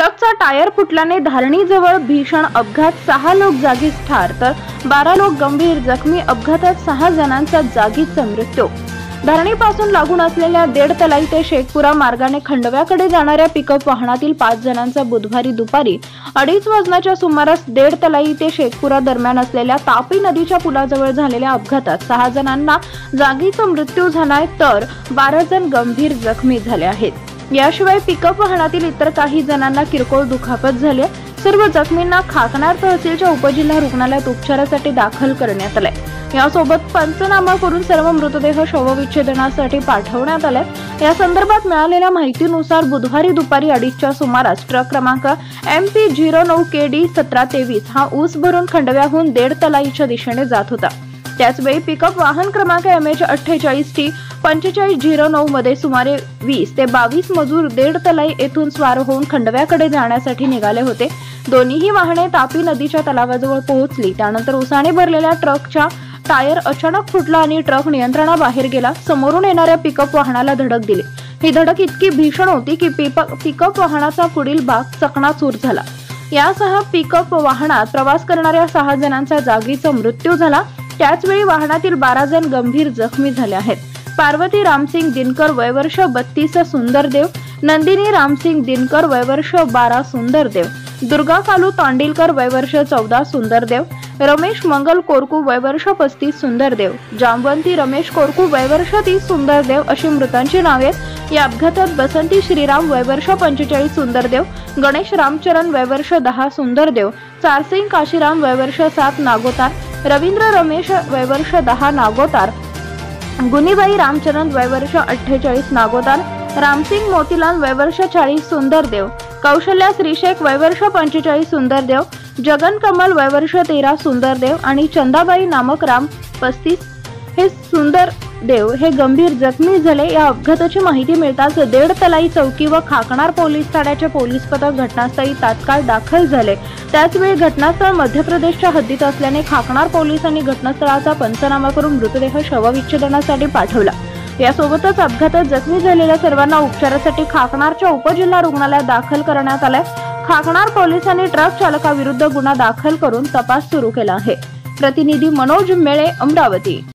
ट्रकचा tyre फुटल्याने धारणीजवळ भीषण अपघात, 6 लोक जागीच ठार तर 12 लोक गंभीर जखमी. अपघातात 6 जणांचा जागीच मृत्यू. धारणीपासून लागून असलेल्या देडतलाई ते शेखपुरा मार्गाने खंडव्याकडे जाणाऱ्या पिकअप वाहनातील 5 जणांचा बुधवारी दुपारी 2:30 वाजण्याच्या सुमारास देडतलाई ते शेखपुरा दरम्यान असलेल्या तापी नदीच्या पुलाजवळ झालेल्या अपघातात 6 जणांना जागीच मृत्यू झालाय तर 12 जण गंभीर जखमी झाले आहेत. याशिवाय पिकअप वाहनातील इतर काही जणांना किरकोळ दुखापत झाली. सर्व जखमींना खाकनार तहसीलच्या उपजिल्हा रुग्णालयात उपचारासाठी दाखल करण्यात आले. यासोबत पंचनामा करून सर्व मृतदेह शवविच्छेदनासाठी पाठवण्यात आले. या संदर्भात मिळालेल्या माहितीनुसार बुधवारी दुपारी 2:30च्या सुमारास ट्रक क्रमांक MP09KD 1723 हा ऊस भरून खंडव्याहून देडतलाईच्या दिशेने जात होता. त्याचवेळी पिकअप वाहन क्रमांक MH48T 4509 मध्ये सुमारे 20 ते 22 मजूर देडतलाई येथून स्वार होऊन खंडव्याकडे जाण्यासाठी निघाले होते. दोन्हीही वाहने तापी नदीच्या तलावाजवळ पोहोचली. त्यानंतर उसाने भरलेल्या ट्रकच्या टायर अचानक फुटला आणि ट्रक नियंत्रणाबाहेर गेला. समोरून येणाऱ्या पिकअप वाहनाला धडक दिली. ही धडक इतकी भीषण होती की पिकअप वाहनाचा पुढील भाग चकनाचूर झाला. यासह पिकअप वाहनात प्रवास करणाऱ्या 6 जणांचा जागीच मृत्यू झाला. त्याचवेळी वाहनातील 12 जण गंभीर जखमी झाले आहेत. पार्वती रामसिंग दिनकर वय वर्ष 32 सुंदरदेव, नंदिनी रामसिंग दिनकर वय वर्ष 12 सुंदरदेव, दुर्गा कालू तांडिलकर वय वर्ष 14 सुंदरदेव, रमेश मंगल कोरकू वय वर्ष 35 सुंदरदेव, जांबवंती रमेश कोरकू वय वर्ष 30 सुंदरदेव अशी मृतांची नावे आहेत. या अपघातात बसंती श्रीराम वय वर्ष 45 सुंदरदेव, गणेश रामचरण वय वर्ष 10 सुंदरदेव, चारसिंग काशीराम वय वर्ष 7 नागोतार, रवींद्र रमेश वय वर्ष 10 नागोतार, गुनीबाई रामचरण वय वर्ष 48 नागोतार, रामसिंग मोतीलाल वय वर्ष 40 सुंदरदेव, कौशल्या श्रीशेख वय वर्ष 45 सुंदरदेव, जगन कमल वय वर्ष 13 सुंदरदेव आणि चंदाबाई नामक राम 35 हे सुंदरदेव हे गंभीर जखमी झाले. या अपघाताची माहिती मिळताच देडतलाई चौकी व खाकनार पोलीस ठाण्याचे पोलीस पथक घटनास्थळी तात्काळ दाखल झाले. त्याचवेळी घटनास्थळ मध्य प्रदेशच्या हद्दीत असल्याने खाकनार पोलिसांनी घटनास्थळाचा पंचनामा करून मृतदेह शवविच्छेदनासाठी पाठवला. यासोबतच अपघातात जखमी झालेल्या सर्वांना उपचारासाठी खाकनारच्या उपजिल्हा रुग्णालयात दाखल करण्यात आले. खाकनार पोलिसांनी ट्रक चालकाविरुद्ध गुन्हा दाखल करून तपास सुरू केला आहे. प्रतिनिधी मनोज मेळे, अमरावती.